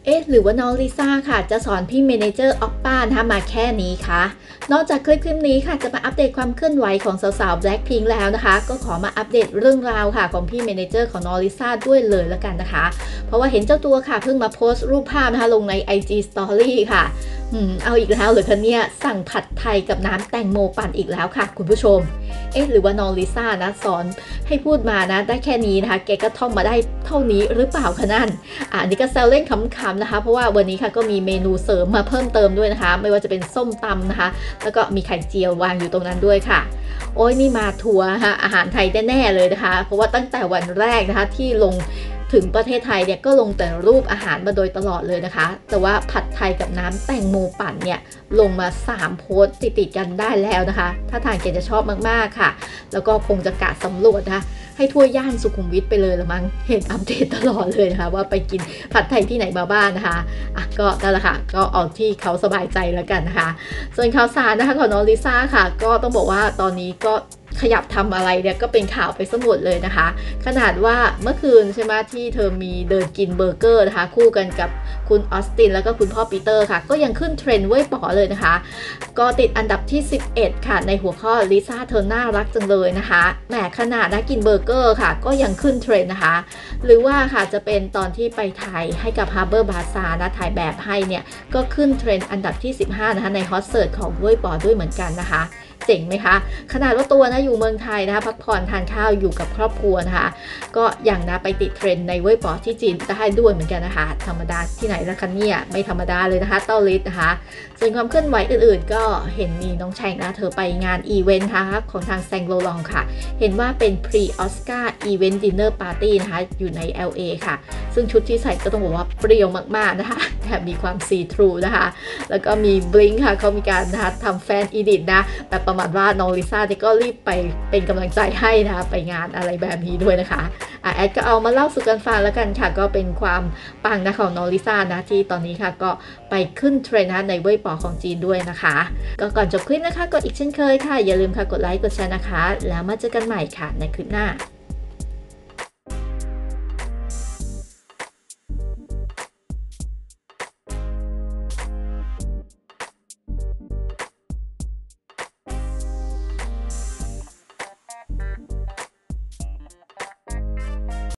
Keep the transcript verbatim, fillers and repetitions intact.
เอ๊ะหรือว่าน้องลิซ่าค่ะจะสอนพี่เมเนเจอร์ออปป้านะคะมาแค่นี้คะนอกจากคลิปคลิปนี้ค่ะจะมาอัปเดตความเคลื่อนไหวของสาวๆ Blackpink แล้วนะคะก็ขอมาอัปเดตเรื่องราวค่ะของพี่เมเนเจอร์ของน้องลิซ่าด้วยเลยแล้วกันนะคะเพราะว่าเห็นเจ้าตัวค่ะเพิ่งมาโพสต์รูปภาพนะคะลงใน ไอ จี Story ค่ะอืมเอาอีกแล้วเหรอคะเนี่ยสั่งผัดไทยกับน้ำแตงโมปั่นอีกแล้วค่ะคุณผู้ชมเอ๊ะหรือว่าน้องลิซ่านะสอนให้พูดมานะได้แค่นี้นะคะแกก็ท่องมาได้เท่านี้หรือเปล่าคะนั่นอ่านี่ก็แซวเล่นขำๆนะคะเพราะว่าวันนี้ค่ะก็มีเมนูเสริมมาเพิ่มเติมด้วยนะคะไม่ว่าจะเป็นส้มตำนะคะแล้วก็มีไข่เจียววางอยู่ตรงนั้นด้วยค่ะโอ้ยนี่มาทัวร์ค่ะอาหารไทยแน่ๆเลยนะคะเพราะว่าตั้งแต่วันแรกนะคะที่ลงถึงประเทศไทยเนี่ยก็ลงแต่รูปอาหารมาโดยตลอดเลยนะคะแต่ว่าผัดไทยกับน้ำแตงโมปั่นเนี่ยลงมาสามโพสต์ติดๆกันได้แล้วนะคะถ้าทางเกจะชอบมากๆค่ะแล้วก็คงจะกะสำรวจนะคะให้ทั่วย่านสุขุมวิทไปเลยละมั้งเห็นอัปเดตตลอดเลยนะคะว่าไปกินผัดไทยที่ไหนมาบ้าง นะคะอ่ะก็นั่นแหละค่ะก็เอาที่เขาสบายใจแล้วกันนะคะส่วนข่าวสารนะคะของน้องลิซ่าค่ะก็ต้องบอกว่าตอนนี้ก็ขยับทำอะไรเนี่ยก็เป็นข่าวไปสมุดเลยนะคะขนาดว่าเมื่อคืนใช่ไหมที่เธอมีเดินกินเบอร์เกอร์นะคะคู่กันกับคุณออสตินแล้วก็คุณพ่อปีเตอร์ค่ะก็ยังขึ้นเทรนด์เว่ยป๋อเลยนะคะก็ติดอันดับที่สิบเอ็ดค่ะในหัวข้อลิซ่าเธอน่ารักจังเลยนะคะแหมขนาดนะกินเบอร์เกอร์ค่ะก็ยังขึ้นเทรนด์นะคะหรือว่าค่ะจะเป็นตอนที่ไปถ่ายให้กับ Harbor Bazaar นะถ่ายแบบให้เนี่ยก็ขึ้นเทรนด์อันดับที่สิบห้านะคะในฮอตเสิร์ชของเว่ยป๋อด้วยเหมือนกันนะคะเจ๋งไหมคะขนาดว่าตัวนะอยู่เมืองไทยนะคะพักผ่อนทานข้าวอยู่กับครอบครัวนะคะก็อย่างนะไปติดเทรนด์ในเว่ยป๋อที่จีนได้ด้วยเหมือนกันนะคะธรรมดาที่ไหนละคะเนี่ยไม่ธรรมดาเลยนะคะเต้าลิศนะคะส่วนความเคลื่อนไหวอื่นๆก็เห็นมีน้องชายนะเธอไปงานอีเวนต์นะคะของทางแซงโลลองค่ะเห็นว่าเป็น Pre Oscar Event Dinner Party นะคะอยู่ใน แอล เอ ค่ะซึ่งชุดที่ใส่ก็ต้องบอกว่าเปรี้ยวมากๆนะคะแถมมีความซีทรูนะคะแล้วก็มีบลิงค์ค่ะเขามีการนะคะทำแฟนอีดิทนะแบบประมาณว่าน้องลิซ่าเนี่ยก็รีบไปเป็นกำลังใจให้นะคะไปงานอะไรแบบนี้ด้วยนะคะอ่ะแอดก็เอามาเล่าสู่กันฟังแล้วกันค่ะก็เป็นความปังนะของน้องลิซ่านะที่ตอนนี้ค่ะก็ไปขึ้นเทรนด์นะในเว่ยป๋อของจีนด้วยนะคะก็ก่อนจบคลิปนะคะกดอีกเช่นเคยค่ะอย่าลืมค่ะกดไลค์กดแชร์นะคะแล้วมาเจอกันใหม่ค่ะในคลิปหน้า